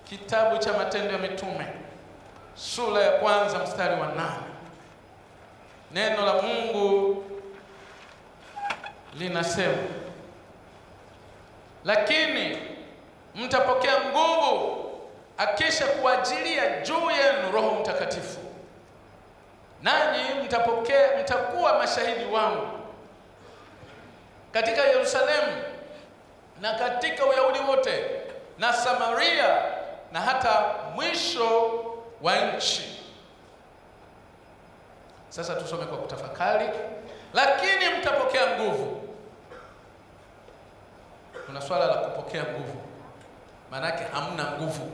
Kitabu cha Matendo ya Mitume sura ya 1 mstari wa 8. Neno la Mungu linasema, lakini mtapokea nguvu akisha kuajilia juu yenu Roho Mtakatifu, nanyi mtakuwa mashahidi wangu katika Yerusalemu na katika Uyahudi wote na Samaria na hata mwisho wa nchi. Sasa tusome kwa kutafakari. Lakini mtapokea nguvu. Kuna swala la kupokea nguvu, maana yake hamna nguvu.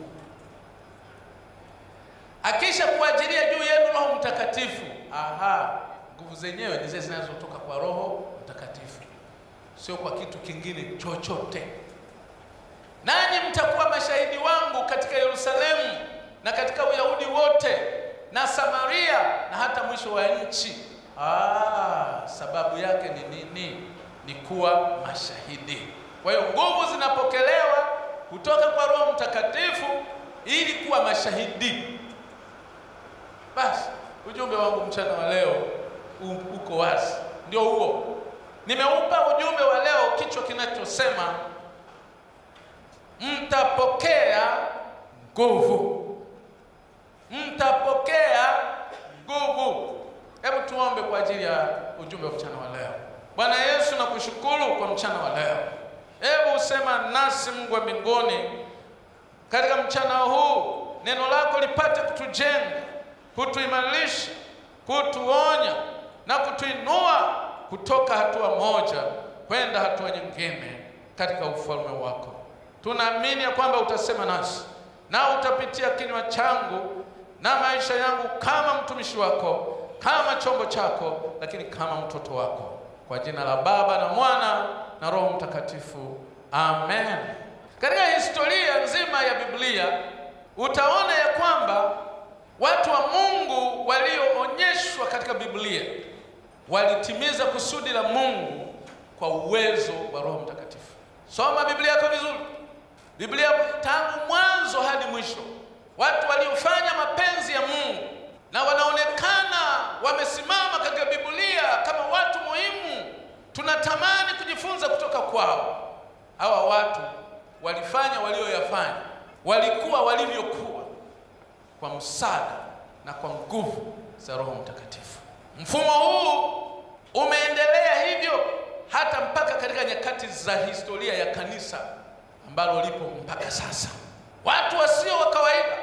Akisha kuajilia juu yenu Roho Mtakatifu. Nguvu zenyewe ni zile zinazotoka kwa Roho Mtakatifu, sio kwa kitu kingine chochote. Nanyi mtakuwa mashahidi wangu katika Yerusalemu na katika Uyahudi wote na Samaria na hata mwisho wa nchi. Sababu yake ni nini? Ni kuwa mashahidi. Kwa hiyo nguvu zinapokelewa kutoka kwa Roho Mtakatifu ili kuwa mashahidi. Basi ujumbe wangu mchana wa leo uko wazi, ndio huo. Nimeupa ujumbe wa leo kichwa kinachosema mtapokea nguvu. Mtapokea nguvu. Hebu tuombe kwa ajili ya ujumbe wa mchana wa leo. Bwana Yesu, nakushukuru kwa mchana wa leo. Hebu usema nasi Mungu wa mbinguni katika mchana huu, neno lako lipate kutujenga, kutuimarisha, kutuonya na kutuinua kutoka hatua moja kwenda hatua nyingine katika ufalme wako. Tunaamini ya kwamba utasema nasi na utapitia kinywa changu na maisha yangu kama mtumishi wako, kama chombo chako, lakini kama mtoto wako. Kwa jina la Baba na Mwana na Roho Mtakatifu. Amen. Katika historia nzima ya Biblia utaona ya kwamba watu wa Mungu walioonyeshwa katika Biblia walitimiza kusudi la Mungu kwa uwezo wa Roho Mtakatifu. Soma Biblia yako vizuri. Biblia tangu mwanzo hadi mwisho, watu waliofanya mapenzi ya Mungu na wanaonekana wamesimama katika Biblia kama watu muhimu, tunatamani kujifunza kutoka kwao. Hawa watu walifanya walioyafanya, walikuwa walivyokuwa kwa msaada na kwa nguvu za Roho Mtakatifu. Mfumo huu umeendelea hivyo hata mpaka katika nyakati za historia ya kanisa ambalo lipo mpaka sasa. Watu wasio wa kawaida,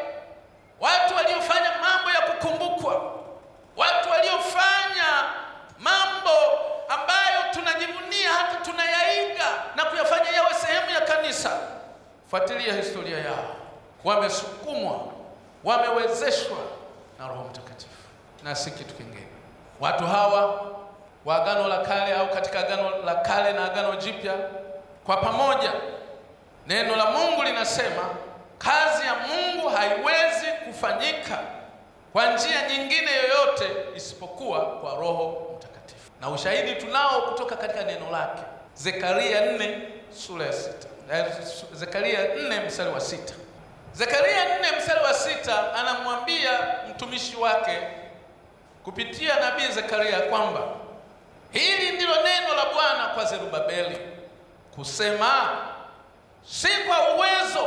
watu waliofanya mambo ya kukumbukwa, watu waliofanya mambo ambayo tunajivunia hata tunayaiga na kuyafanya yawe sehemu ya kanisa. Fuatilia historia yao. Wamesukumwa, wamewezeshwa na Roho Mtakatifu na si kitu kingine. Watu hawa wa Agano la Kale au katika Agano la Kale na Agano Jipya kwa pamoja, neno la Mungu linasema kazi ya Mungu haiwezi kufanyika kwa njia nyingine yoyote isipokuwa kwa Roho Mtakatifu. Na ushahidi tunao kutoka katika neno lake. Zekaria 4 sura ya 6. Zekaria 4 mstari wa 6. Zekaria 4 mstari wa 6 anamwambia mtumishi wake kupitia nabii Zekaria kwamba hili ndilo neno la Bwana kwa Zerubabeli kusema, si kwa uwezo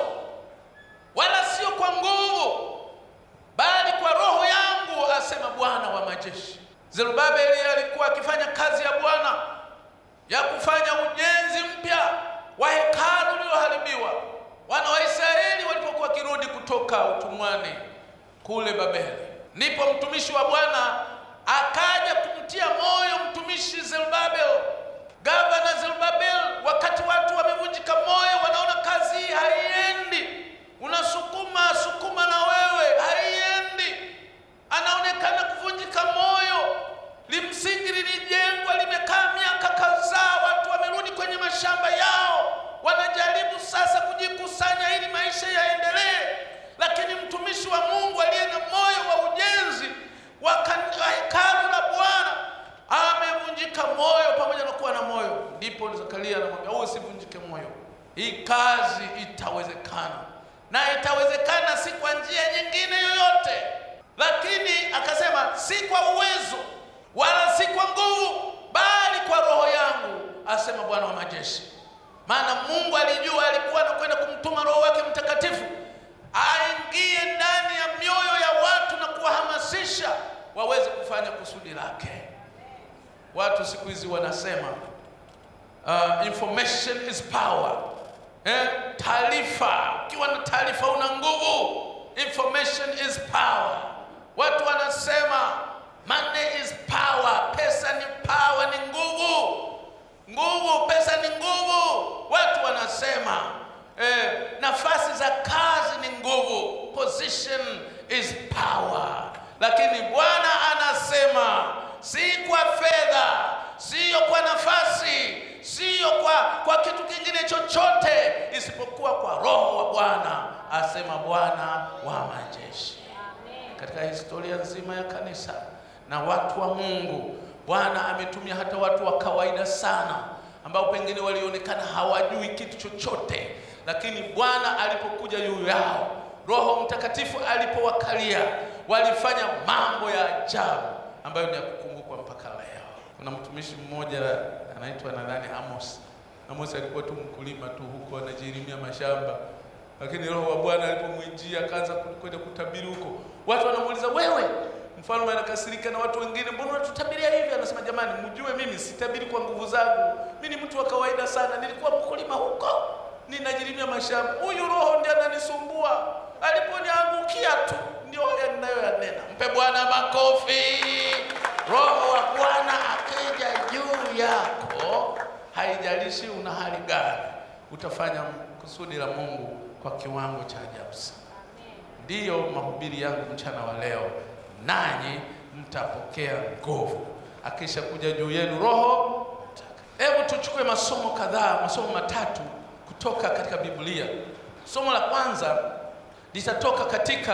wala sio kwa nguvu, bali kwa Roho yangu, asema Bwana wa majeshi. Zerubabeli alikuwa akifanya kazi ya Bwana ya kufanya ujenzi mpya wa hekalu lililoharibiwa. Wana wa Israeli walipokuwa kirudi kutoka utumwani kule Babeli, ndipo mtumishi wa Bwana akaja kumtia moyo mtumishi Zerubabel, gavana Zerubabel. Wakati watu wamevunjika moyo, wanaona kazi hii haiendi, unasukuma na wewe haiendi, anaonekana kuvunjika moyo. Limsingi lilijengwa, limekaa miaka kadhaa, watu wamerudi kwenye mashamba yao, wanajaribu sasa kujikusanya ili maisha yaendelee. Lakini mtumishi wa Mungu aliye na moyo wa ujenzi wa hekalu la Bwana amevunjika moyo pamoja na kuwa na moyo. Ndipo Zekaria anamwambia, usivunjike moyo, hii kazi itawezekana. na itawezekana si kwa njia nyingine yoyote. Lakini akasema si kwa uwezo wala si kwa nguvu, bali kwa roho yangu, asema Bwana wa majeshi. Maana Mungu alijua alikuwa anakwenda kumtuma Roho wake Mtakatifu aingie ndani ya mioyo ya watu na kuwahamasisha waweze kufanya kusudi lake. Watu siku hizi wanasema information is power. Taarifa, ukiwa na taarifa una nguvu. Information is power. Watu wanasema money is power. Pesa ni power, ni nguvu. Nguvu, pesa ni nguvu. Watu wanasema nafasi za kazi ni nguvu. Position is power. Lakini Bwana anasema si kwa fedha, sio kwa nafasi, sio kwa kitu kingine chochote, isipokuwa kwa Roho wa Bwana, asema Bwana wa majeshi. Katika historia nzima ya kanisa na watu wa Mungu, Bwana ametumia hata watu wa kawaida sana ambao pengine walionekana hawajui kitu chochote, lakini Bwana alipokuja juu yao, Roho Mtakatifu alipowakalia, walifanya mambo ya ajabu ambayo ni ya kukumbukwa mpaka leo. Kuna mtumishi mmoja anaitwa nadhani Amos. Amos alikuwa tu mkulima tu huko anajirimia mashamba, lakini Roho wa Bwana alipomwijia akaanza kwenda kutabiri huko. Watu wanamuuliza, wewe mfalme anakasirika na watu wengine, mbona unatutabiria hivi? Anasema, jamani, mjue mimi sitabiri kwa nguvu zangu. Mimi ni mtu wa kawaida sana, nilikuwa mkulima huko ninajirimia mashamba. Huyu Roho ndiye ananisumbua. Aliponiangukia tu ndio haya ninayoyanena. Mpe Bwana makofi. Roho wa Bwana akija juu yako, haijalishi una hali gani, utafanya kusudi la Mungu kwa kiwango cha ajabu sana. Ndiyo mahubiri yangu mchana wa leo, nanyi mtapokea nguvu akisha kuja juu yenu Roho. Hebu tuchukue masomo kadhaa, masomo matatu kutoka katika Biblia. Somo la kwanza litatoka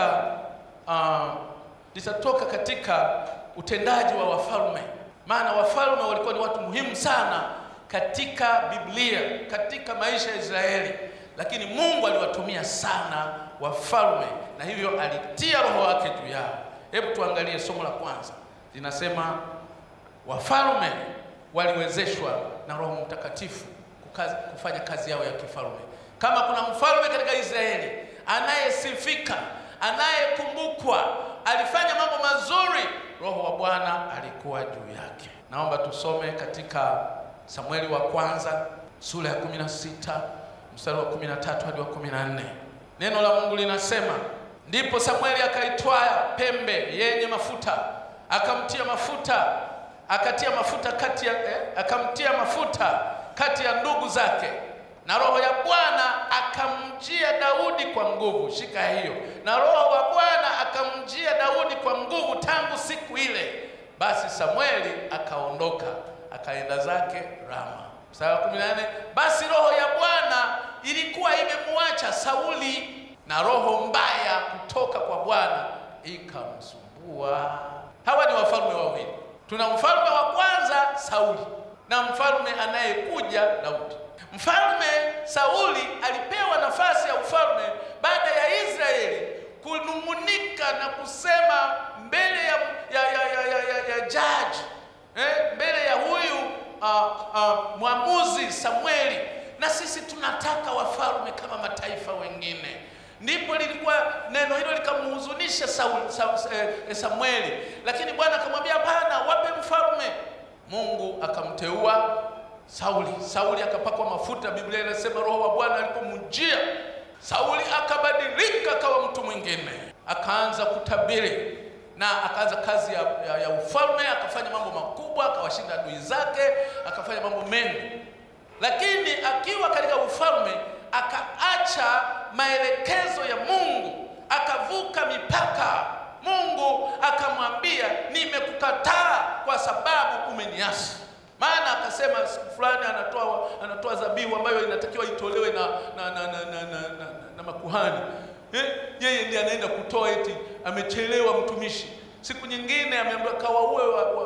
katika utendaji wa wafalme. Maana wafalme walikuwa ni watu muhimu sana katika Biblia, katika maisha ya Israeli, lakini Mungu aliwatumia sana wafalme, na hivyo alitia Roho wake juu yao. Hebu tuangalie somo la kwanza. Linasema wafalme waliwezeshwa na Roho Mtakatifu kufanya kazi yao ya kifalme. Kama kuna mfalme katika Israeli anayesifika, anayekumbukwa, alifanya mambo mazuri, Roho wa Bwana alikuwa juu yake. Naomba tusome katika Samueli wa kwanza sura ya 16 mstari wa 13 hadi wa 14. Neno la Mungu linasema, ndipo Samueli akaitwaa pembe yenye mafuta, akamtia mafuta kati ya ndugu zake, na Roho ya Bwana akamjia Daudi kwa nguvu. Shika hiyo. Na Roho wa Bwana akamjia Daudi kwa nguvu tangu siku ile. Basi Samueli akaondoka akaenda zake Rama. Mstari wa 14, basi Roho ya Bwana ilikuwa imemwacha Sauli, na roho mbaya kutoka kwa Bwana ikamsumbua. Hawa ni wafalme wawili. Tuna mfalme wa kwanza Sauli na mfalme anayekuja Daudi. Mfalme Sauli alipewa nafasi ya ufalme baada ya Israeli kunung'unika na kusema mbele ya judge, mbele ya huyu mwamuzi Samueli, na sisi tunataka wafalme kama mataifa wengine. Ndipo lilikuwa neno hilo likamhuzunisha Samueli, lakini Bwana akamwambia hapana, wape mfalme. Mungu akamteua Sauli. Sauli akapakwa mafuta. Biblia inasema Roho wa Bwana alipomjia Sauli akabadilika akawa mtu mwingine, akaanza kutabiri na akaanza kazi ya ufalme, akafanya mambo makubwa, akawashinda adui zake, akafanya mambo mengi. Lakini akiwa katika ufalme akaacha maelekezo ya Mungu, akavuka mipaka. Mungu akamwambia, nimekukataa kwa sababu umeniasi. Maana akasema siku fulani anatoa dhabihu ambayo inatakiwa itolewe na makuhani. Yeye ndiye anaenda kutoa, eti amechelewa mtumishi. Siku nyingine ameambiwa kawaue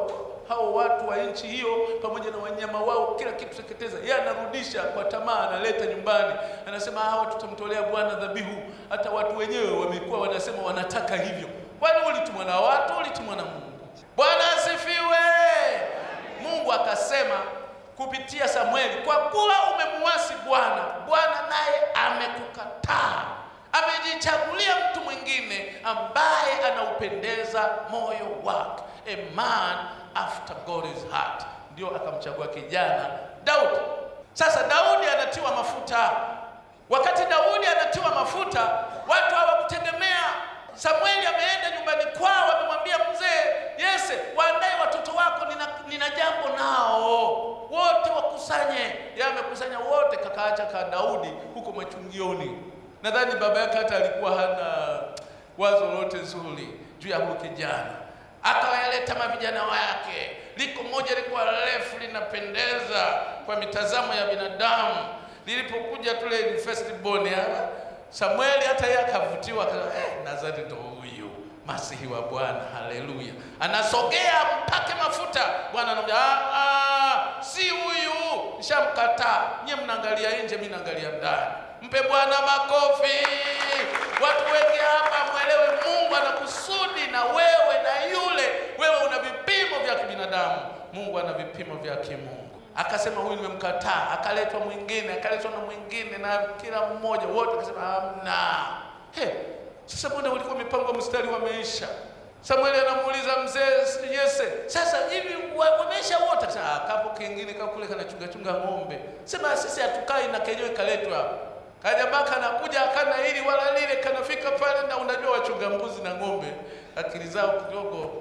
hao watu wa nchi hiyo pamoja na wanyama wao, kila kitu teketeza. Yeye anarudisha kwa tamaa, analeta nyumbani, anasema hawa tutamtolea Bwana dhabihu. Hata watu wenyewe wamekuwa wanasema wanataka hivyo. Kwani ulitumwa na watu, ulitumwa na Mungu? Bwana asifiwe. Mungu akasema kupitia Samueli, kwa kuwa umemuasi Bwana, Bwana naye amekukataa, amejichagulia mtu mwingine ambaye anaupendeza moyo wake, a man after God's heart. Ndio akamchagua kijana Daudi. Sasa Daudi anatiwa mafuta. Wakati Daudi anatiwa mafuta, watu hawakutegemea. Samueli ameenda nyumbani kwao, amemwambia mzee Yese, waandae watoto wako, nina jambo nao, wote wakusanye. Yeye amekusanya wote, kakaacha ka Daudi huko machungioni. Nadhani baba yake hata alikuwa hana wazo lote zuri juu ya huyo kijana. Akawaleta mavijana wake. Liko moja lilikuwa refu, linapendeza kwa mitazamo ya binadamu. Lilipokuja tule first born hapa, Samueli hata yeye akavutiwa, akasema nadhani ndo huyu Masihi wa Bwana. Haleluya. Anasogea mpake mafuta. Bwana anamwambia si huyu, nishamkataa. Nyie mnaangalia nje, mimi naangalia ndani. Mpe Bwana makofi. Watu wengi hapa muelewe, Mungu anakusudi na wewe na yule. Wewe una vipimo vya kibinadamu, Mungu ana vipimo vya kimungu. Akasema huyu nimemkataa. Akaletwa mwingine, akaletwa na mwingine, na kila mmoja wote akasema hamna. Sasa mbona ulikuwa mipango mstari wameisha? Samueli anamuuliza mzee Yese, sasa hivi wameisha wote? Akasema kapo kingine kakule kanachunga ng'ombe. Sema sisi hatukai na kenyewe kaletwa hapa. Kajabaka anakuja akana hili wala lile, kanafika pale, na unajua wachunga mbuzi na ng'ombe akili zao kidogo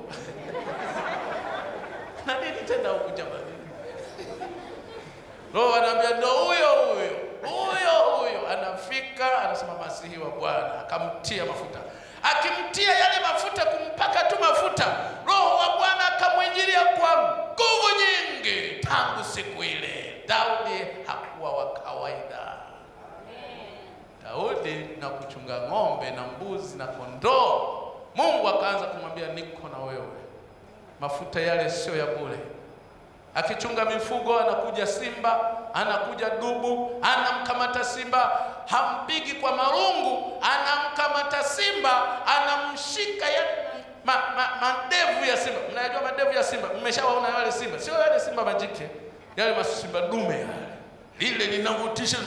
na nini tena huko jamani. Roho anambia ndo huyo anafika, anasema Masihi wa Bwana. Akamtia mafuta. Akimtia yale mafuta, kumpaka tu mafuta, Roho wa Bwana akamwinjilia kwa nguvu nyingi. Tangu siku ile Daudi hakuwa wa kawaida. Daudi na kuchunga ng'ombe na mbuzi na kondoo, Mungu akaanza kumwambia niko na wewe. Mafuta yale sio ya bure. Akichunga mifugo, anakuja simba, anakuja dubu, anamkamata simba, hampigi kwa marungu, anamkamata simba, anamshika ya madevu ya simba. Mnajua madevu ya simba? Mmeshawaona wale simba? Sio wale simba majike, yale masimba dume yale. Lile linavutisha,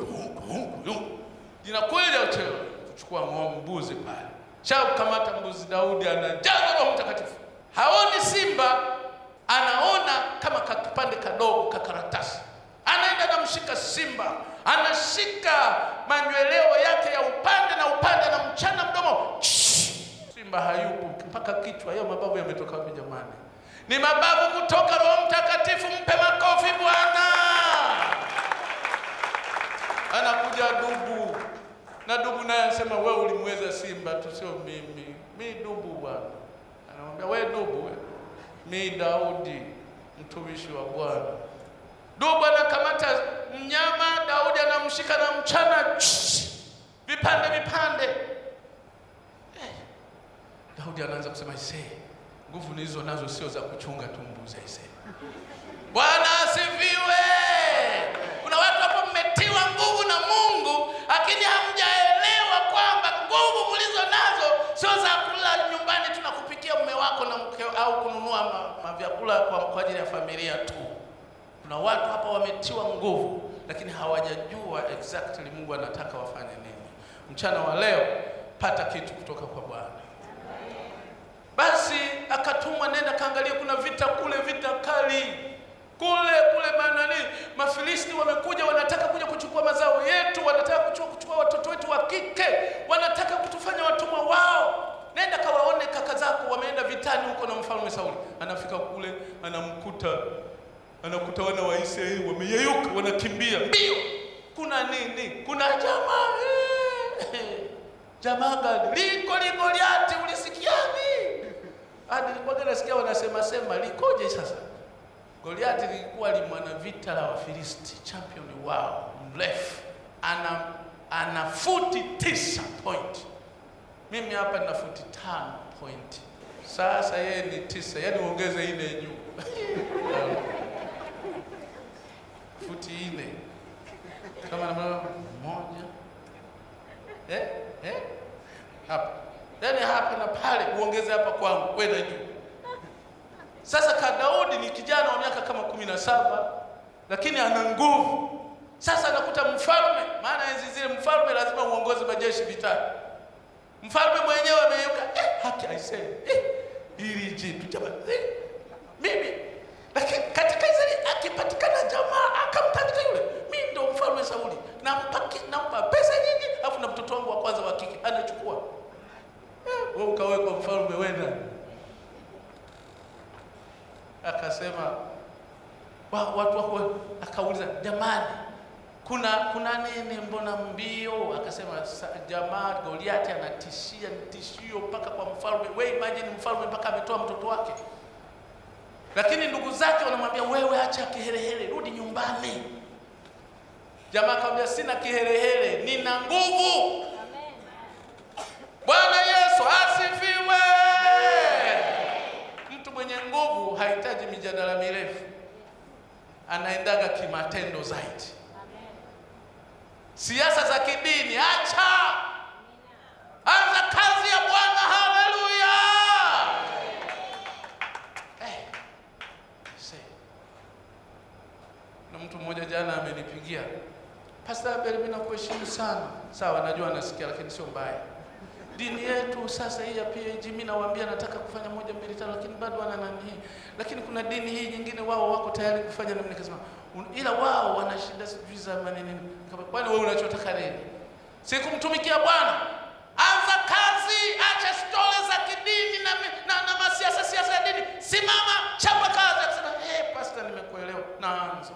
linakwenda ucheo kuchukua mbuzi pale. Chao kamata mbuzi, Daudi anajaza Roho Mtakatifu. Haoni simba, anaona kama kakipande kadogo kakaratasi. Anaenda anamshika simba, anashika manyweleo yake ya upande na upande, na mchana mdomo. Simba hayupo mpaka kichwa. Hayo mabavu yametoka wapi jamani? Ni mabavu kutoka Roho Mtakatifu. Mpe makofi Bwana. Anakuja dubu, na dubu naye anasema wewe ulimweza simba tu, sio mimi. Mimi dubu Bwana. Anamwambia wewe dubu wewe. Mimi Daudi mtumishi wa Bwana. Dubu anakamata mnyama, Daudi anamshika na mchana vipande. Daudi anaanza kusema nguvu nizo nazo sio za kuchunga tu mbuzi. Bwana asifiwe. Kuna watu hapo mmetiwa nguvu na Mungu, lakini hamjaelewa kwamba nguvu mlizo nazo sio za kula nyumbani tu na kupikia mume wako na mkeo, au kununua vyakula kwa ajili ya familia tu. Kuna watu hapa wametiwa nguvu, lakini hawajajua exactly Mungu anataka wafanye nini. Mchana wa leo pata kitu kutoka kwa Bwana. Basi akatumwa, nenda kaangalia, kuna vita kule, vita kali kule manani, Mafilisti wamekuja, wanataka kuja kuchukua mazao yetu, wanataka kuchukua watoto wetu wa kike, wanataka kutufanya watumwa wao. Nenda kawaone kaka zako wameenda vitani huko na mfalme Sauli. Anafika kule, anakuta wana wa Israeli wameyeyuka, wanakimbia mbio. Kuna nini? Kuna jamaa gani? Liko Goliati, ulisikiani? Hadi nilikuwa nasikia wanasema likoje sasa? Goliati lilikuwa ni mwana vita la Wafilisti, champion wao, mrefu. Ana futi 9 point. Mimi hapa nina futi 5 point. Sasa yeye ni 9, yani uongeze 4 juu. Futi 4. Kama na 1. Hapa. Yani hapa na pale uongeze hapa kwangu kwenda juu. Sasa Daudi ni kijana wa miaka kama 17, lakini ana nguvu. Sasa anakuta mfalme, maana enzi zile mfalme lazima uongoze majeshi vitani. Mfalme mwenyewe ameyuka, haki aisee. Hili jitu jamani. Mimi lakini katika Israeli akipatikana jamaa akamtandika yule, mimi ndo mfalme Sauli. Nampa pesa nyingi, afu na mtoto wangu wa kwanza wa kike anachukua. Wewe ukawekwa mfalme wenda. Akasema watu wako, akauliza jamani, kuna nini, mbona mbio? Akasema jamaa Goliathi anatishia, nitishio mpaka kwa mfalme. Wewe imagine mfalme mpaka ametoa mtoto wake. Lakini ndugu zake wanamwambia wewe acha kiherehere, rudi nyumbani. Jamaa akamwambia sina kiherehere, nina nguvu. Amen. Bwana Yesu asifiwe. Mtu mwenye nguvu hahitaji mijadala mirefu. Anaendaga kimatendo zaidi. Amen. Siasa za kidini acha. Anza kazi ya Bwana. Haleluya. Na mtu mmoja jana amenipigia, Pastor Abel, mimi nakuheshimu sana. Sawa, najua anasikia lakini sio mbaya. Dini yetu sasa hii ya PAG, mimi nawaambia nataka kufanya 1 2 3, lakini bado wana nani. Lakini kuna dini hii nyingine wao wako tayari kufanya, na mimi nikasema ila wao wana shida sijui za maneno. Kwani wewe unachotaka nini? Sikumtumikia Bwana. Anza kazi, acha stories za kidini na siasa ya dini. Simama, chapa kazi. Akasema, pastor nimekuelewa. Naanza.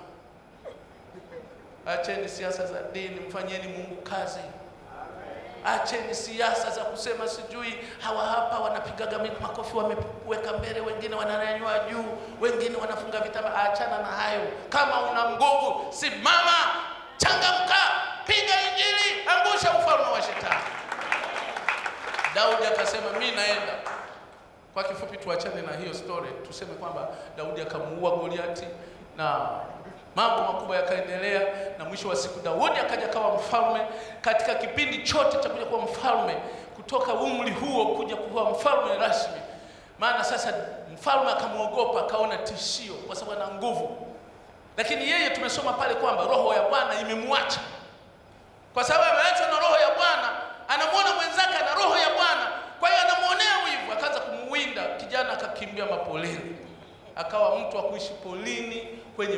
Acheni siasa za dini, mfanyeni Mungu kazi. Acheni siasa za kusema sijui hawa hapa wanapigaga makofi wameweka mbele, wengine wananyanyua juu, wengine wanafunga vitamba. Achana na hayo. Kama una nguvu, simama, changamka, piga injili, angusha ufalme wa shetani. Daudi akasema mimi naenda. Kwa kifupi tuachane na hiyo story, tuseme kwamba Daudi akamuua Goliathi na mambo makubwa yakaendelea, na mwisho wa siku Daudi akaja kawa mfalme. Katika kipindi chote cha kuja kuwa mfalme, kutoka umri huo kuja kuwa mfalme rasmi, maana sasa mfalme akamuogopa, akaona tishio kwa sababu ana nguvu. Lakini yeye tumesoma pale kwamba roho ya Bwana imemwacha. Kwa sababu ameacha na roho ya Bwana, anamuona mwenzake na roho ya Bwana, kwa hiyo anamuonea wivu, akaanza kumuwinda. Kijana akakimbia mapolini, akawa mtu wa kuishi polini kwenye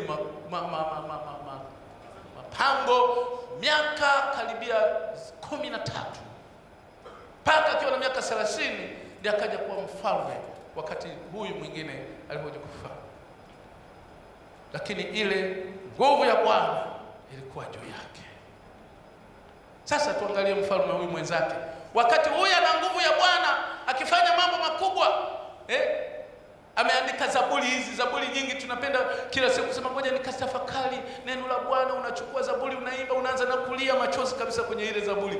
mapango miaka karibia 13, mpaka akiwa na miaka 30 ndiye akaja kuwa mfalme, wakati huyu mwingine alipokuja kufa. Lakini ile nguvu ya Bwana ilikuwa juu yake. Sasa tuangalie mfalme huyu mwenzake. Wakati huyu ana nguvu ya Bwana akifanya mambo makubwa, ameandika zaburi hizi, zaburi nyingi. Tunapenda kila siku kusema ngoja nikatafakari neno la Bwana. Unachukua zaburi, unaimba, unaanza na kulia machozi kabisa kwenye ile zaburi.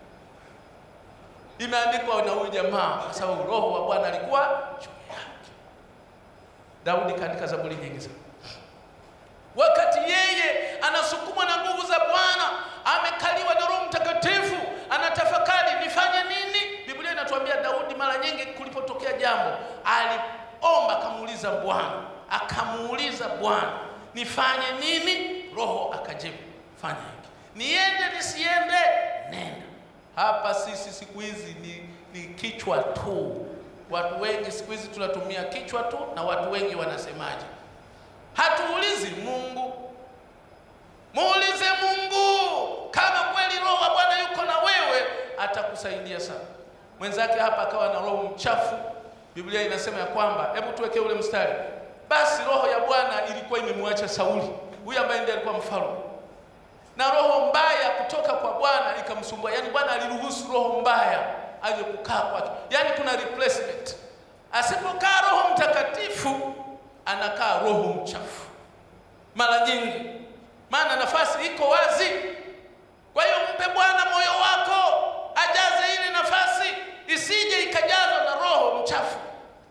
Imeandikwa na huyu jamaa kwa sababu roho wa Bwana alikuwa juu yake. Daudi kaandika zaburi nyingi sana. Wakati yeye anasukumwa na nguvu za Bwana, amekaliwa na Roho Mtakatifu, anatafakari nifanye nini? Biblia inatuambia Daudi mara nyingi kulipotokea jambo aliomba, akamuuliza Bwana nifanye nini? Roho akajibu fanya hiki. Niende nisiende? Nenda. Hapa sisi siku hizi ni kichwa tu. Watu wengi siku hizi tunatumia kichwa tu, na watu wengi wanasemaje? Hatuulizi Mungu. Muulize Mungu. Kama kweli roho wa Bwana yuko na wewe, atakusaidia sana. Mwenzake hapa akawa na roho mchafu. Biblia inasema ya kwamba, hebu tuweke ule mstari. Basi roho ya Bwana ilikuwa imemwacha Sauli, huyu ambaye ndiye alikuwa mfalme. Na roho mbaya kutoka kwa Bwana ikamsumbua. Yaani Bwana aliruhusu roho mbaya aje kukaa kwake. Yaani kuna replacement. Asipokaa Roho Mtakatifu, anakaa roho mchafu mara nyingi, maana nafasi iko wazi. Kwa hiyo mpe Bwana moyo wako, ajaze ile nafasi, isije ikajazwa na roho mchafu.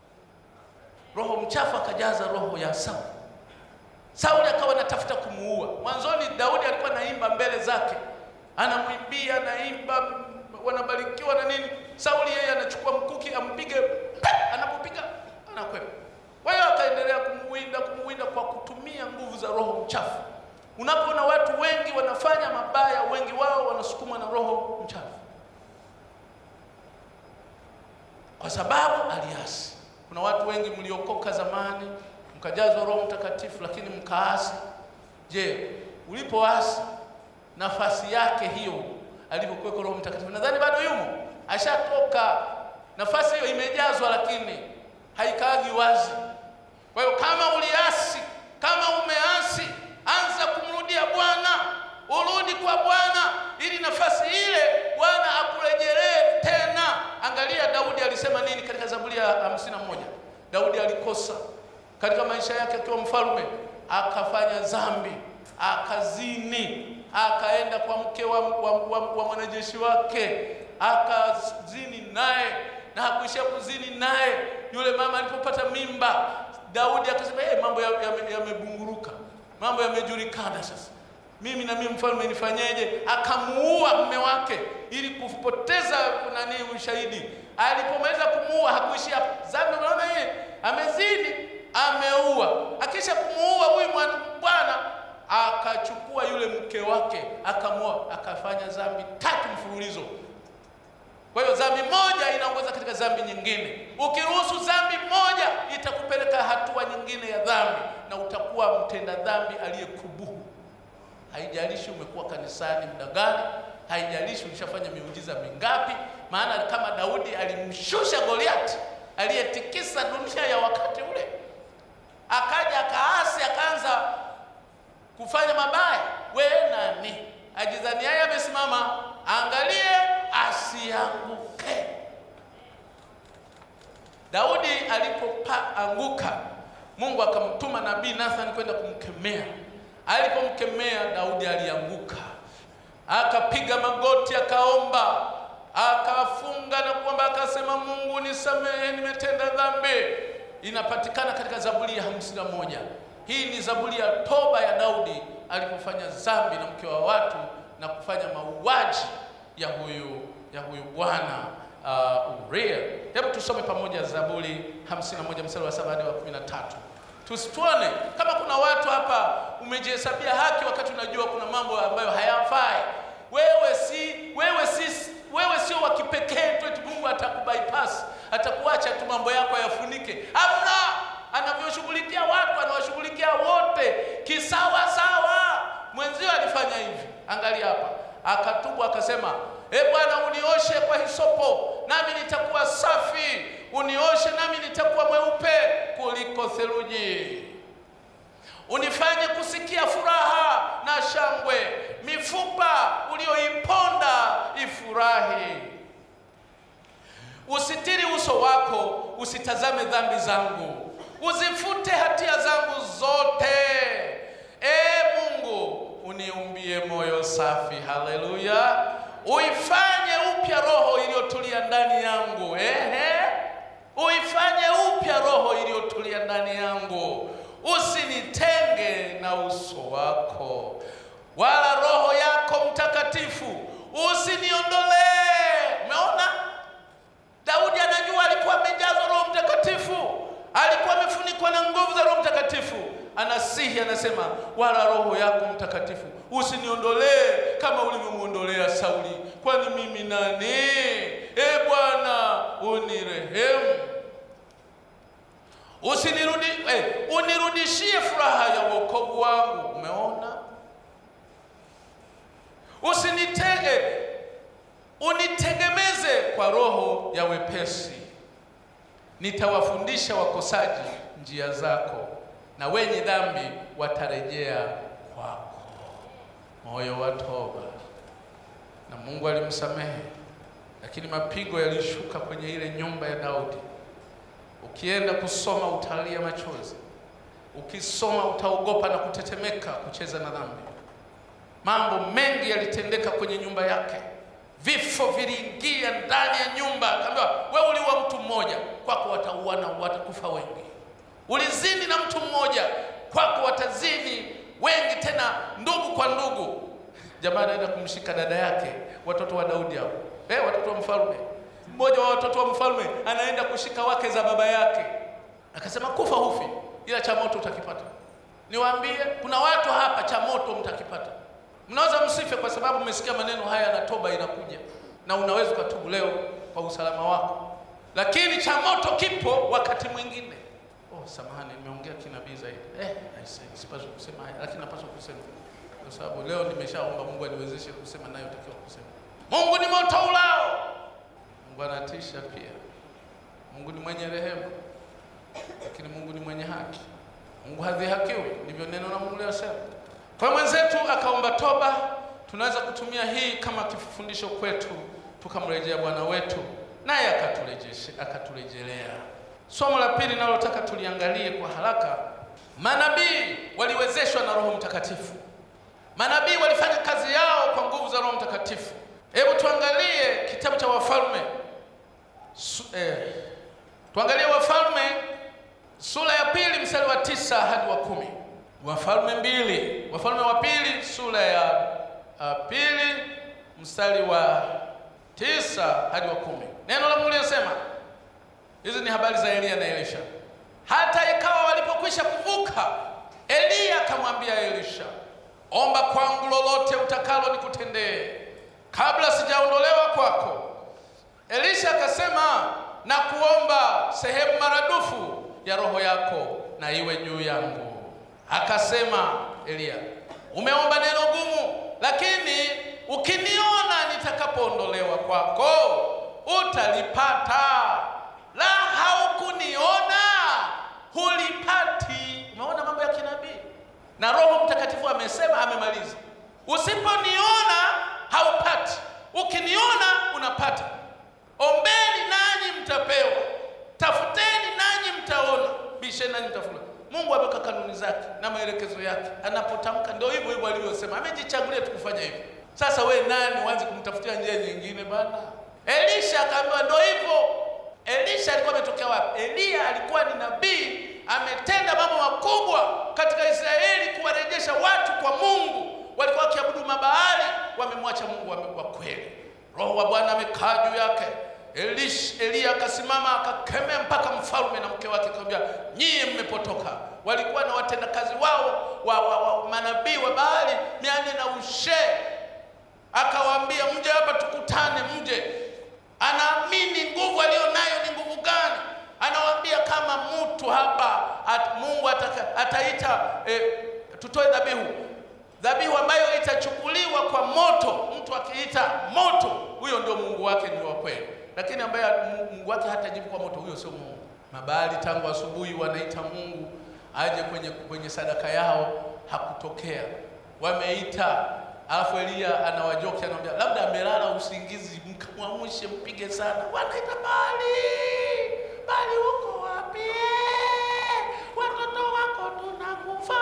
mchafu akajaza roho ya Sauli. Sauli akawa anatafuta kumuua. Mwanzoni Daudi alikuwa anaimba mbele zake, anamwimbia, anaimba, wanabarikiwa na nini. Sauli yeye anachukua mkuki ampige, anapopiga anakwepa. Kwa hiyo akaendelea kumuwinda kwa kutumia nguvu za roho mchafu. Unapoona watu wengi wanafanya mabaya, wengi wao wanasukumwa na roho mchafu, kwa sababu aliasi. Kuna watu wengi mliokoka zamani mkajazwa Roho Mtakatifu lakini mkaasi. Je, ulipoasi nafasi yake hiyo alipokuwa Roho Mtakatifu nadhani bado yumo? Ashatoka. Nafasi hiyo imejazwa lakini haikaagi wazi. Kwa hiyo kama uliasi, kama umeasi, anza kumrudia Bwana. Urudi kwa Bwana ili nafasi ile Bwana akurejelee tena. Angalia Daudi alisema nini katika Zaburi ya 51. Daudi alikosa katika maisha yake akiwa mfalme, akafanya dhambi, akazini, akaenda kwa mke wa mwanajeshi wake, akazini naye, na hakuishia kuzini naye. Yule mama alipopata mimba, Daudi akasema mambo yamebunguruka, mambo yamejulikana sasa, mimi na mimi mfalme nifanyeje? Akamuua mume wake ili kupoteza ushahidi. Alipomaliza kumuua hakuishia dhambi. Unaona yeye amezini, ameua. Akisha kumuua huyu bwana, akachukua yule mke wake akamuua, akafanya dhambi 3 mfululizo. Kwa hiyo dhambi moja inaongoza katika dhambi nyingine. Ukiruhusu dhambi moja itakupeleka hatua nyingine ya dhambi, na utakuwa mtenda dhambi aliyekubuhu. Haijalishi umekuwa kanisani muda gani, haijalishi ulishafanya miujiza mingapi. Maana kama Daudi alimshusha Goliath aliyetikisa dunia ya wakati ule, akaja akaasi, akaanza kufanya mabaya, wewe nani ajidhani yeye amesimama? Angalie asianguke. Daudi alipoanguka, Mungu akamtuma nabii Nathan kwenda kumkemea. Alipomkemea, Daudi alianguka, akapiga magoti, akaomba, akafunga na kuomba, akasema, Mungu nisamehe, nimetenda dhambi. Inapatikana katika Zaburi ya 51. Hii ni Zaburi ya toba ya Daudi alipofanya dhambi na mke wa watu na kufanya mauaji ya huyu bwana Uria. Hebu tusome pamoja Zaburi 51 mstari wa 7 hadi wa 13. Tusituone kama kuna watu hapa umejihesabia haki wakati unajua kuna mambo ambayo hayafai. Wewe sio wa kipekee tu eti Mungu atakubypass, atakuacha tu mambo yako yafunike. Hamna, anavyoshughulikia watu anawashughulikia wote kisawa sawa. Mwenzio alifanya hivi. Angalia hapa, akatubu akasema, Bwana unioshe kwa hisopo nami nitakuwa safi, unioshe nami nitakuwa mweupe kuliko theluji. Unifanye kusikia furaha na shangwe, mifupa ulioiponda ifurahi. Usitiri uso wako, usitazame dhambi zangu, uzifute hatia zangu zote. Mungu uniumbie moyo safi. Haleluya. Uifanye upya roho iliyotulia ndani yangu. Uifanye upya roho iliyotulia ndani yangu. Usinitenge na uso wako, wala roho yako Mtakatifu usiniondolee. Umeona? Daudi anajua alikuwa amejazwa Roho Mtakatifu, alikuwa amefunikwa na nguvu za Roho Mtakatifu. Anasihi, anasema, wala roho yako Mtakatifu usiniondolee kama ulivyomuondolea Sauli. Kwani mimi nani? Bwana unirehemu. Unirudishie furaha ya wokovu wangu. Umeona? Unitegemeze kwa roho ya wepesi. Nitawafundisha wakosaji njia zako, na wenye dhambi watarejea kwako. Moyo wa toba. Na Mungu alimsamehe, lakini mapigo yalishuka kwenye ile nyumba ya Daudi. Ukienda kusoma utalia machozi. Ukisoma utaogopa na kutetemeka kucheza na dhambi. Mambo mengi yalitendeka kwenye nyumba yake. Vifo viliingia ndani ya nyumba. Akaambiwa, wewe uliua mtu mmoja, kwako watauana, watakufa wengi. Ulizini na mtu mmoja, kwako watazini wengi, tena ndugu kwa ndugu. Jamaa anaenda kumshika dada yake, watoto wa Daudi hao, watoto wa mfalme. Mmoja wa watoto wa mfalme anaenda kushika wake za baba yake. Akasema kufa hufi, ila cha moto utakipata. Niwaambie, kuna watu hapa cha moto mtakipata. Mnaweza msife kwa sababu mmesikia maneno haya na toba inakuja. Na unaweza kutubu leo kwa usalama wako. Lakini cha moto kipo wakati mwingine. Samahani, nimeongea kinabii zaidi. Sipaswi kusema haya, lakini napaswa kusema. Kwa sababu leo nimeshaomba Mungu aniwezeshe kusema nayo takiwa kusema. Mungu ni moto ulao. Mungu anatisha pia. Mungu ni mwenye rehema. Lakini Mungu ni mwenye haki. Mungu hadhihakiwi, ndivyo neno la Mungu linasema. Kwa mwenzetu akaomba toba, tunaweza kutumia hii kama kifundisho kwetu, tukamrejea Bwana wetu, naye akaturejelea. Somo la pili nalotaka tuliangalie kwa haraka, manabii waliwezeshwa na Roho Mtakatifu. Manabii walifanya kazi yao kwa nguvu za Roho Mtakatifu. Hebu tuangalie kitabu cha Wafalme. Tuangalie Wafalme sura ya 2 mstari wa 9 hadi wa 10. Wafalme 2, Wafalme wa 2 sura ya 2 mstari wa 9 hadi wa 10. Neno la Mungu linasema, hizi ni habari za Elia na Elisha. Hata ikawa walipokwisha kuvuka, Elia akamwambia Elisha, omba kwangu lolote utakalo nikutendee, kabla sijaondolewa kwako. Elisha akasema, na kuomba sehemu maradufu ya roho yako na iwe juu yangu. Akasema Elia, umeomba neno gumu, lakini ukiniona nitakapoondolewa kwako utalipata. La haukuniona, hulipati. Umeona mambo ya kinabii? Na Roho Mtakatifu amesema, amemaliza. Usiponiona haupati, ukiniona unapata. Ombeni nanyi mtapewa, tafuteni nanyi mtaona, bisheni nanyi mtafunguliwa. Mungu ameweka kanuni zake na maelekezo yake. Anapotamka ndio hivyo hivyo alivyosema. Amejichagulia tu kufanya hivyo. Sasa we nani uanze kumtafutia njia nyingine bana? Elisha akaambiwa ndio hivyo. Elisha alikuwa ametokea wapi? Elia alikuwa ni nabii, ametenda mambo makubwa katika Israeli kuwarejesha watu kwa Mungu. Walikuwa wakiabudu mabaali, wamemwacha Mungu wa kweli. Roho wa Bwana amekaa juu yake. Elia akasimama akakemea mpaka mfalme na mke wake, akamwambia, nyie mmepotoka. Walikuwa na watendakazi wao wa manabii wa Baali 400. Akawaambia, mje hapa tukutane, mje. Anaamini nguvu alionayo ni nguvu gani. Anawaambia kama mtu hapa Mungu ataita tutoe dhabihu ambayo itachukuliwa kwa moto. Mtu akiita moto, huyo ndio Mungu wake ni wa kweli. Lakini ambaye Mungu wake hatajibu kwa moto, huyo sio Mungu. Mabaali tangu asubuhi wanaita Mungu aje kwenye sadaka yao, hakutokea. Wameita, alafu Elia anawajoki, anamwambia labda amelala usingizi, mkamwamshe mpige sana. Wanaita Baali uko wapi? Watoto wako tunakufa.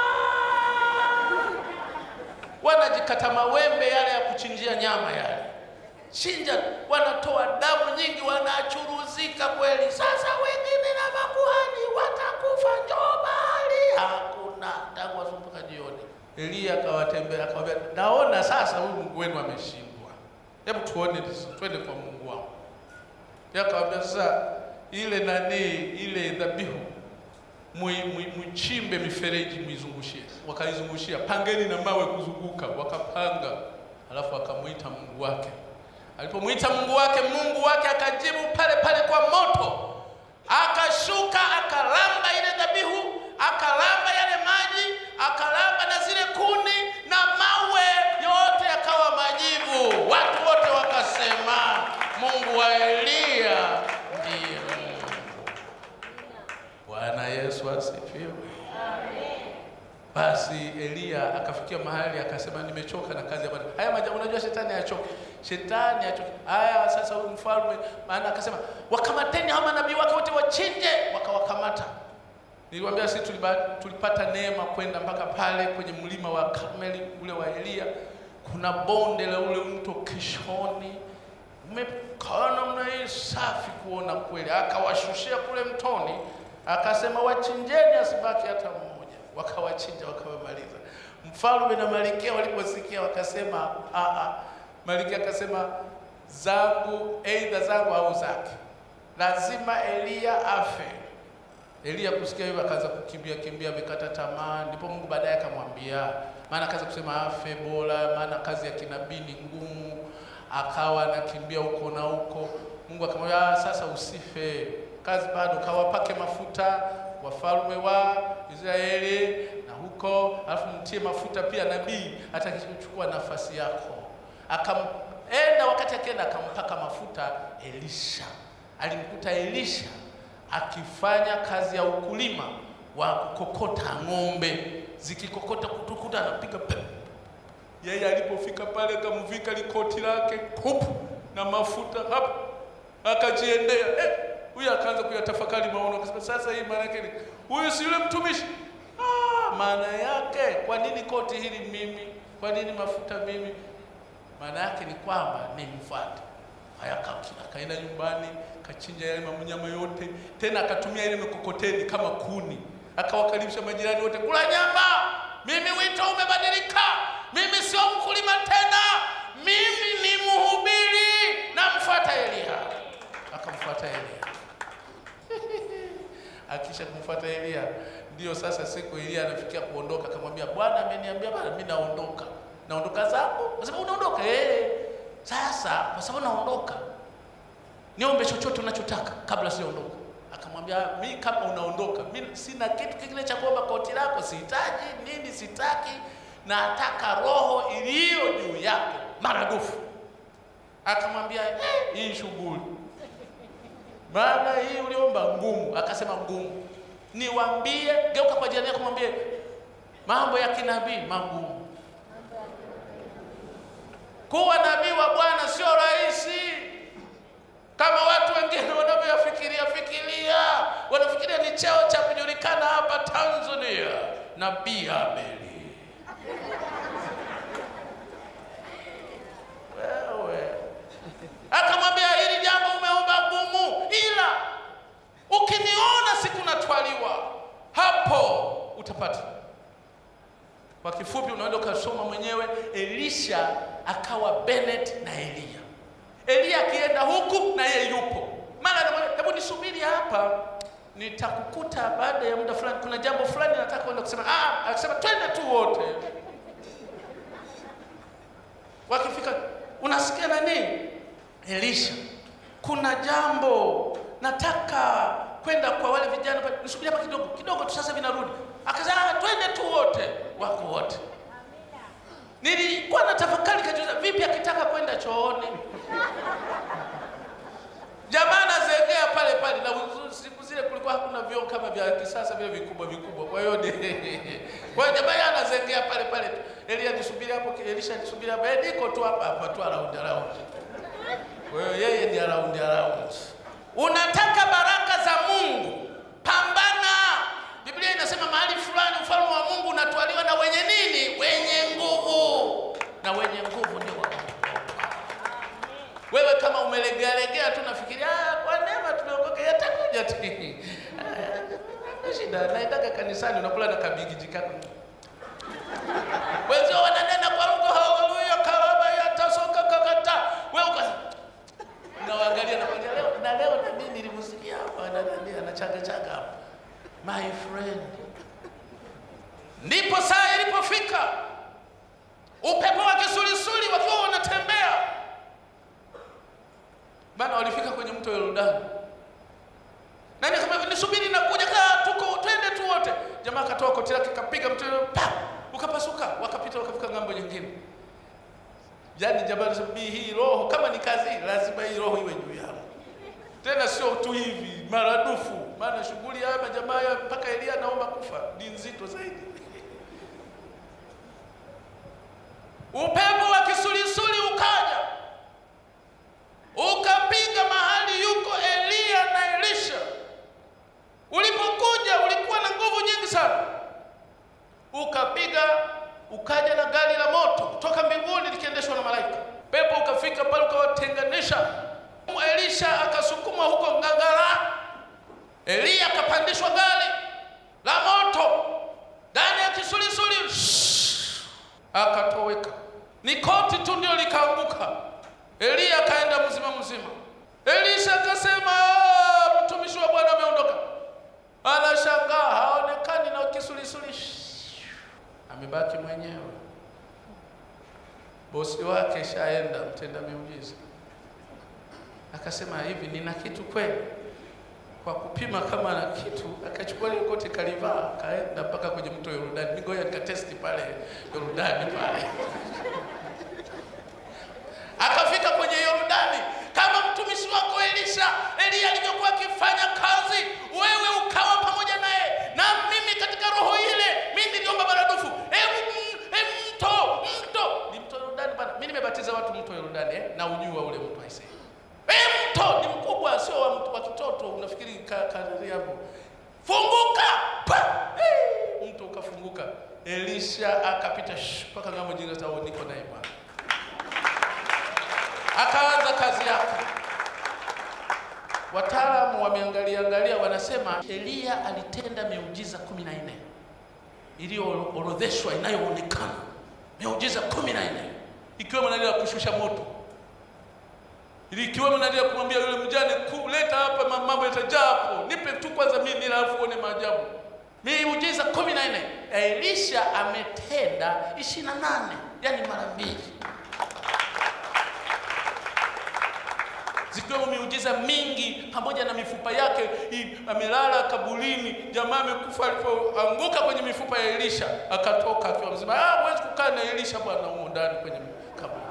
Wanajikata mawembe yale ya kuchinjia nyama yale. Chinja, wanatoa damu nyingi, wanachuruzika kweli. Sasa wengine na makuhani watakufa, njoo Baali. Hakuna, tangu asubuhi mpaka jioni. Elia akawatembea, akamwambia, naona sasa huyu Mungu wenu ameshindwa. Hebu tuone, twende kwa Mungu wao. Akamwambia, sasa ile dhabihu mchimbe mifereji muizungushie. Wakaizungushia, pangeni na mawe kuzunguka. Wakapanga, alafu akamuita Mungu wake. Alipomuita Mungu wake akajibu pale pale kwa moto. Akashuka, akalamba ile dhabihu, akalamba yale maji, akalamba na zile kuni na mawe, yote yakawa majivu. Watu wote wakasema, Mungu wa Elia ndiye Mungu. Bwana Yesu asifiwe. Amen. Basi Elia akafikia mahali akasema, nimechoka na kazi ya Bwana. Haya majabu, unajua shetani hachoki. Shetani hachoki. Haya sasa huyu mfalme, maana akasema, wakamateni hao manabii wake wote wachinje. Wakawakamata. Niliwaambia sisi tulipata neema kwenda mpaka pale kwenye mlima wa Karmeli ule wa Elia. Kuna bonde la ule mto Kishoni. Umekaa namna hii safi kuona kweli. Akawashushia kule mtoni, Akasema wachinjeni asibaki hata mmoja. Wakawachinja wakawamaliza. Mfalme na Malkia waliposikia wakasema Malkia akasema zangu, aidha zangu au zake, lazima Elia afe. Elia kusikia hivyo akaanza kukimbia amekata tamaa. Ndipo Mungu baadaye akamwambia, maana akaanza kusema afe bora, maana kazi ya kinabii ni ngumu. Akawa anakimbia huko na huko. Mungu akamwambia sasa usife, kazi bado, kawapake mafuta wafalme wa Israeli na huko, alafu mtie mafuta pia nabii atakichukua nafasi yako. Akaenda, wakati akienda akampaka mafuta Elisha. Alimkuta Elisha akifanya kazi ya ukulima wa kukokota ng'ombe, zikikokota kutukuta anapiga pepe. Yeye alipofika pale akamvika likoti lake na mafuta hapo, akajiendea. Huyu akaanza kuyatafakari maono, akasema sasa hii maana yake huyu si yule mtumishi? Maana yake kwa nini koti hili mimi? Kwa nini mafuta mimi? Maana yake ni kwamba nimfuate. Akaenda nyumbani, kachinja yale manyama yote, tena akatumia ile mkokoteni kama kuni. Akawakaribisha majirani wote, kula nyama. Mimi wito umebadilika. Mimi sio mkulima tena. Mimi ni mhubiri, namfuata Elia. Akamfuata Elia. Akisha kumfuata Elia, ndio sasa siku Elia anafikia kuondoka, akamwambia Bwana ameniambia bana mimi naondoka. Naondoka zangu. Akasema unaondoka? Sasa kwa sababu naondoka, niombe chochote unachotaka kabla sijaondoka. Akamwambia mimi kama unaondoka, mimi sina kitu kingine cha kuomba, koti lako sihitaji, nini sitaki, nataka roho iliyo juu yako maradufu. Akamwambia hii shughuli, maana hii uliomba ngumu. Akasema ngumu. Niwaambie, geuka kwa jirani yako mwambie mambo ya kinabii magumu. Kuwa nabii wa Bwana sio rahisi kama watu wengine wanavyofikiria. Wanafikiria ni cheo cha kujulikana hapa Tanzania, Nabii Abeli. Wewe akamwambia hili jambo umeomba gumu, ila ukiniona siku natwaliwa hapo utapata. Kwa kifupi unaenda ukasoma mwenyewe. Elisha akawa Bennett na Elia. Elia akienda huku na yeye yupo. Mara anamwambia hebu nisubiri hapa, nitakukuta baada ya muda fulani, kuna jambo fulani nataka kwenda kusema. Akasema twende tu wote. Wakifika, unasikia nani? Elisha, kuna jambo nataka kwenda kwa wale vijana, nisubiri hapa kidogo tu, sasa vinarudi. Akasema twende tu wote. Wako wote. Nilikuwa natafakari kajuza vipi akitaka kwenda chooni. Jamaa anazengea pale na siku zile kulikuwa hakuna vyoo kama vya kisasa vile vikubwa. Kwa hiyo jamaa anazengea pale. Elia nisubiri hapo, Elisha nisubiri hapo. Niko tu hapa tu around. Kwa hiyo yeye ni around. Unataka baraka za Mungu, pambana. Biblia inasema mahali fulani ufalme wa Mungu unatwaliwa na wenye nini? Wenye nguvu. Na wenye nguvu ndio wao. Wewe kama umelegea tu nafikiria kwa neema tumeokoka yatakuja tu. Shida naendaga kanisani unakula na kabigi jikako. Wewe wananena kwa lugha, haleluya, karaba yatasoka kakata. Wewe unaangalia na leo na mimi nilimsikia hapa anachaga hapa. My friend. Ndipo saa ilipofika, upepo wa kisulisuli wakiwa wanatembea. Bana walifika kwenye mto Yordani. Nani kama nisubiri na kuja, tuko twende tu wote. Jamaa akatoa koti lake kapiga mto ukapasuka, wakapita wakafika ngambo nyingine. Yaani jamaa anasema hii roho kama ni kazi lazima hii roho iwe juu yangu. Tena sio tu hivi maradufu, maana shughuli ya majamaa mpaka Elia naomba kufa ni nzito zaidi. Upepo wa kisulisuli ukaja, ukapiga mahali yuko Elia na Elisha. Ulipokuja ulikuwa na nguvu nyingi sana. Ukapiga, ukaja na gari la moto kutoka mbinguni likiendeshwa na malaika. Pepo ukafika pale ukawatenganisha. Elisha akasukuma huko ngangara. Elia akapandishwa gari la moto ndani ya kisulisuli, akatoweka. Ni koti tu ndio likaanguka. Elia akaenda mzima. Elisha akasema mtumishi wa Bwana ameondoka. Anashangaa haonekani na kisulisuli. Amebaki mwenyewe. Bosi wake shaenda, mtenda miujiza. Akasema hivi, nina kitu kweli? Kwa kupima kama na kitu, akachukua ile koti kalivaa, kaenda mpaka kwenye mto Yordani. Ngoja nikatesti pale Yordani pale. Akafika kwenye Yordani kama mtumishi wako Elia alivyokuwa akifanya kazi, wewe ukawa pamoja naye. Na mimi katika roho ile, mimi niliomba maradufu. Mto. Ni mto Yordani bana. Mimi nimebatiza watu mto Yordani na ujua ule mto aisee. Mto ni mkubwa, sio wa mtu wa kitoto unafikiri kadri hapo. Funguka! Mto ukafunguka. Elisha akapita mpaka ngamo jinga tao, niko naye bwana. Akaanza kazi yake. Wataalamu wameangalia wanasema Elia alitenda miujiza 14 iliyoorodheshwa inayoonekana. Miujiza 14 ikiwemo ile ya kushusha moto. Ikiwemo ile ya kumwambia yule mjane kuleta hapa mambo yatajaa hapo. Nipe tu kwanza mimi alafu uone maajabu. Miujiza 14. Elisha ametenda 28, yani mara 2. Zikiwemo miujiza mingi pamoja na mifupa yake. Amelala kaburini, jamaa amekufa, alipoanguka kwenye mifupa ya Elisha akatoka akiwa mzima. Huwezi kukaa na Elisha bwana huko ndani kwenye kaburi.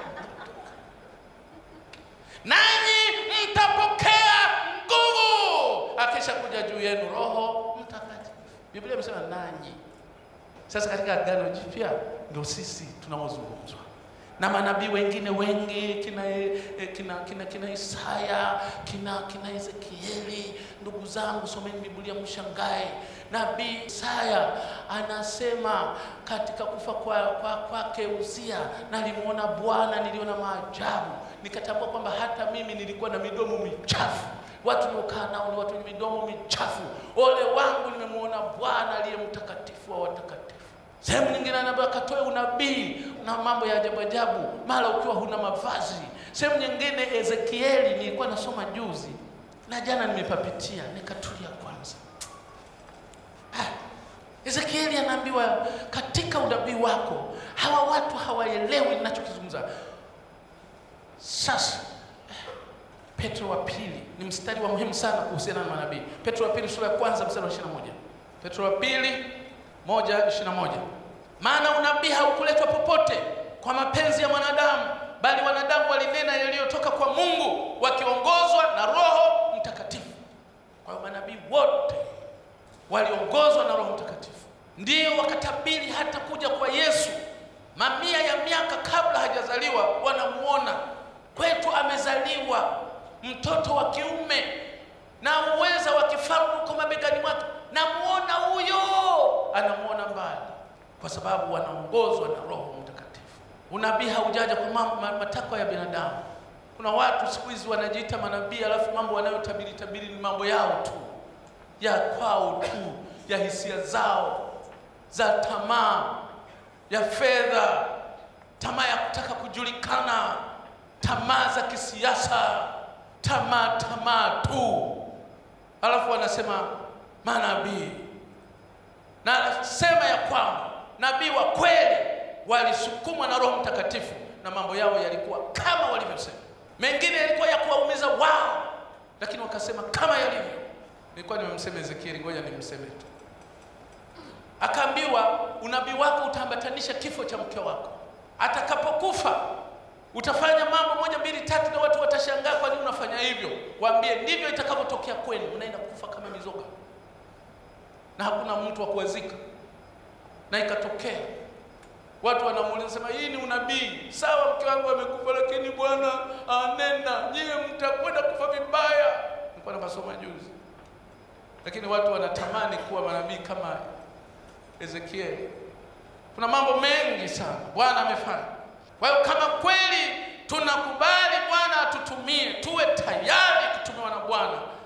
Nanyi mtapokea nguvu akisha kuja juu yenu Roho Mtakatifu. Biblia imesema nanyi. Sasa katika Agano Jipya ndio sisi tunaozungumzwa. Na manabii wengine wengi kina Isaya, kina Ezekieli. Ndugu zangu, someni Biblia mshangae. Nabii Isaya anasema katika kufa kwake Uzia, nalimuona Bwana, niliona maajabu, nikatambua kwamba hata mimi nilikuwa na midomo michafu. Watu niliokaa nao ni watu wenye midomo michafu. Ole wangu, nimemuona Bwana aliye mtakatifu wa watakatifu. Sehemu nyingine anaambia akatoe unabii na mambo ya ajabu, mara ukiwa huna mavazi. Sehemu nyingine Ezekieli nilikuwa nasoma juzi na jana nimepapitia, nikatulia kwanza. Ezekieli anaambiwa katika unabii wako hawa watu hawaelewi ninachokizungumza. Sasa Petro wa pili ni mstari wa muhimu sana kuhusiana na manabii. Petro wa pili sura ya 1 mstari wa 21. Petro wa pili 1:21. Maana unabii haukuletwa popote kwa mapenzi ya mwanadamu, bali wanadamu walinena yaliyotoka kwa Mungu wakiongozwa na Roho Mtakatifu. Kwa manabii wote waliongozwa na Roho Mtakatifu. Ndio wakatabiri hata kuja kwa Yesu. Mamia ya miaka kabla hajazaliwa wanamuona. Kwetu amezaliwa mtoto wa kiume na uweza wa kifalme kwa mabegani mwake. Namuona huyo, anamuona mbali, kwa sababu wanaongozwa na Roho Mtakatifu. Unabii haujaja kwa matakwa ya binadamu. Kuna watu siku hizi wanajiita manabii, alafu mambo wanayotabiri ni mambo yao tu, ya kwao tu, ya hisia zao, za tamaa ya fedha, tamaa ya kutaka kujulikana, tamaa za kisiasa, tamaa tu. Alafu wanasema manabii. Na anasema ya kwamba nabii wa kweli walisukumwa na Roho Mtakatifu na mambo yao yalikuwa kama walivyosema. Mengine yalikuwa ya kuwaumiza wao, lakini wakasema kama yalivyo. Nilikuwa nimemsema Ezekieli, ngoja nimseme tu. Akaambiwa unabii wako utaambatanisha kifo cha mke wako. Atakapokufa utafanya mambo 1, 2, 3 na watu watashangaa kwa nini unafanya hivyo. Waambie ndivyo itakavyotokea kwenu, unaenda kufa kama mizoga. Na hakuna mtu wa kuwezika. Na ikatokea. Watu wanamuuliza sema hii ni unabii. Sawa, mke wangu amekufa, lakini Bwana anena nyie mtakwenda kufa vibaya. Nilikuwa nasoma juzi. Lakini watu wanatamani kuwa manabii kama Ezekieli. Kuna mambo mengi sana Bwana amefanya. Kwa hiyo kama kweli tunakubali Bwana atutumie, tuwe tayari kutumiwa na Bwana.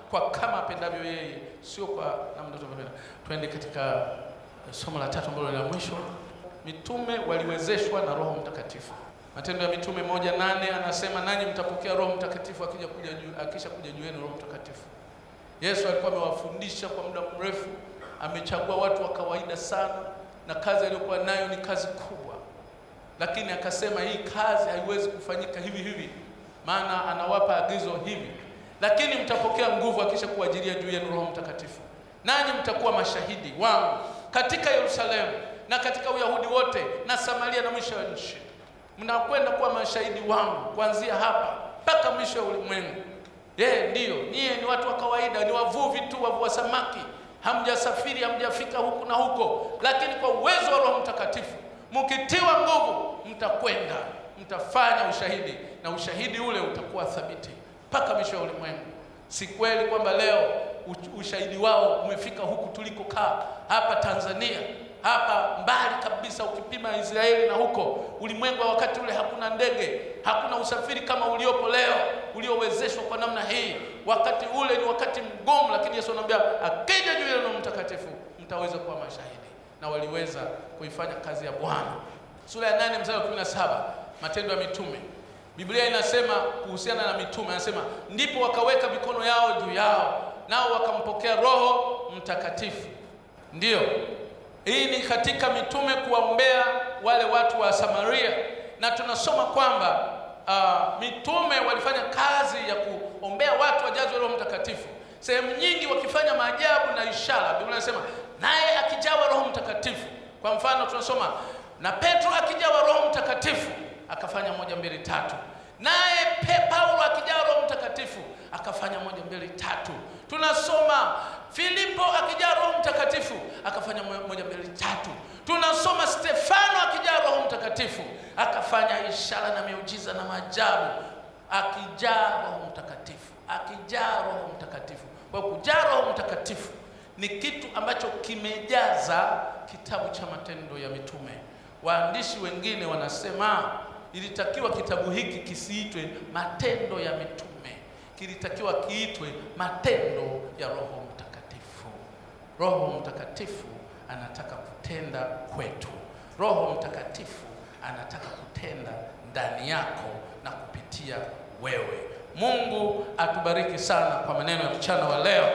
kwa kama apendavyo yeye, sio kwa namna tunavyopenda. Twende katika somo la 3 ambalo ni la mwisho. Mitume waliwezeshwa na Roho Mtakatifu. Matendo ya Mitume 1:8 anasema, nanyi mtapokea Roho Mtakatifu akisha kuja juu yenu Roho Mtakatifu. Yesu alikuwa amewafundisha kwa muda mrefu, amechagua watu wa kawaida sana, na kazi aliyokuwa nayo ni kazi kubwa. Lakini akasema hii kazi haiwezi kufanyika hivi hivi, maana anawapa agizo hivi, lakini mtapokea nguvu akisha kuajilia juu yenu Roho Mtakatifu, nanyi mtakuwa mashahidi wangu katika Yerusalemu na katika Uyahudi wote na Samaria na mwisho wa nchi. Mnakwenda kuwa mashahidi wangu kuanzia hapa mpaka mwisho wa ulimwengu. Ndio, nyie ni watu wa kawaida, ni wavuvi tu, wavua samaki. Hamjasafiri, hamjafika huku na huko, lakini kwa uwezo wa Roho Mtakatifu mkitiwa nguvu, mtakwenda, mtafanya ushahidi, na ushahidi ule utakuwa thabiti mpaka mwisho wa ulimwengu. Si kweli kwamba leo ushahidi wao umefika huku tulikokaa hapa Tanzania, hapa mbali kabisa ukipima Israeli na huko ulimwengu wa wakati ule hakuna ndege, hakuna usafiri kama uliopo leo, uliowezeshwa kwa namna hii. Wakati ule ni wakati mgumu, lakini Yesu anambia akija juu yenu Roho Mtakatifu mtaweza kuwa mashahidi, na waliweza kuifanya kazi ya Bwana. Sura ya 8 mstari wa 17, Matendo ya Mitume. Biblia inasema kuhusiana na mitume, anasema ndipo wakaweka mikono yao juu yao, nao wakampokea Roho Mtakatifu. Ndio, hii ni katika mitume kuwaombea wale watu wa Samaria, na tunasoma kwamba mitume walifanya kazi ya kuombea watu wajazwe Roho Mtakatifu, sehemu nyingi wakifanya maajabu na ishara. Biblia inasema naye akijawa Roho Mtakatifu. Kwa mfano tunasoma na Petro akijawa Roho Mtakatifu akafanya 1, 2, 3. Naye Paulo akijawa Roho Mtakatifu akafanya 1, 2, 3. Tunasoma Filipo akijawa Roho Mtakatifu akafanya 1, 2, 3. Tunasoma Stefano akijawa Roho Mtakatifu akafanya ishara na miujiza na maajabu, akijaa Roho Mtakatifu, akijaa Roho Mtakatifu. Kwa kujaa Roho Mtakatifu ni kitu ambacho kimejaza kitabu cha Matendo ya Mitume. Waandishi wengine wanasema ilitakiwa kitabu hiki kisiitwe Matendo ya Mitume, kilitakiwa kiitwe Matendo ya Roho Mtakatifu. Roho Mtakatifu anataka kutenda kwetu. Roho Mtakatifu anataka kutenda ndani yako na kupitia wewe. Mungu atubariki sana kwa maneno ya mchana wa leo.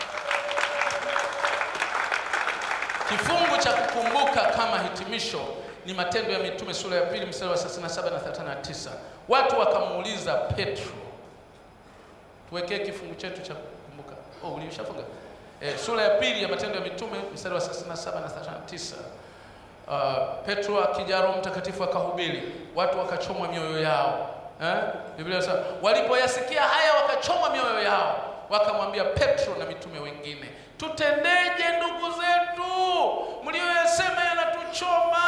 Kifungu cha kukumbuka kama hitimisho ni Matendo ya Mitume sura ya 2 mstari wa 37 na 39. Watu wakamuuliza Petro. Tuwekee kifungu chetu cha kukumbuka. Ulishafunga? Sura ya 2 ya Matendo ya Mitume mstari wa 37 na 39. Petro akijaa Roho Mtakatifu akahubiri, watu wakachomwa mioyo yao. Biblia inasema walipoyasikia haya wakachomwa mioyo yao, wakamwambia Petro na mitume wengine, tutendeje ndugu zetu? Mlioyasema yanatuchoma.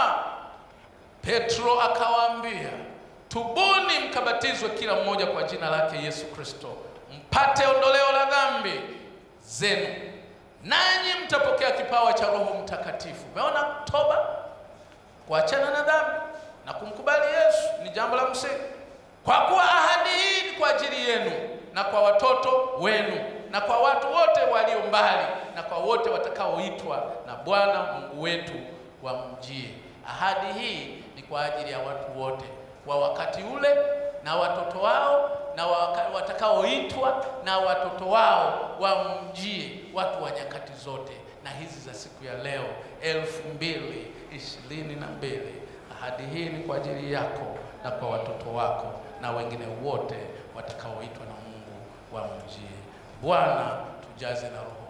Petro akawaambia, tubuni mkabatizwe kila mmoja kwa jina lake Yesu Kristo, mpate ondoleo la dhambi zenu, nanyi mtapokea kipawa cha Roho Mtakatifu. Umeona toba, kuachana na dhambi na kumkubali Yesu ni jambo la msingi. Kwa kuwa ahadi hii ni kwa ajili yenu na kwa watoto wenu na kwa watu wote walio mbali na kwa wote watakaoitwa na Bwana Mungu wetu wamjie. Ahadi hii ni kwa ajili ya watu wote wa wakati ule na watoto wao na watakaoitwa na watoto wao wamjie, watu wa nyakati zote na hizi za siku ya leo 2022. Ahadi hii ni kwa ajili yako na kwa watoto wako na wengine wote watakaoitwa na Mungu wamjie. Bwana tujaze na Roho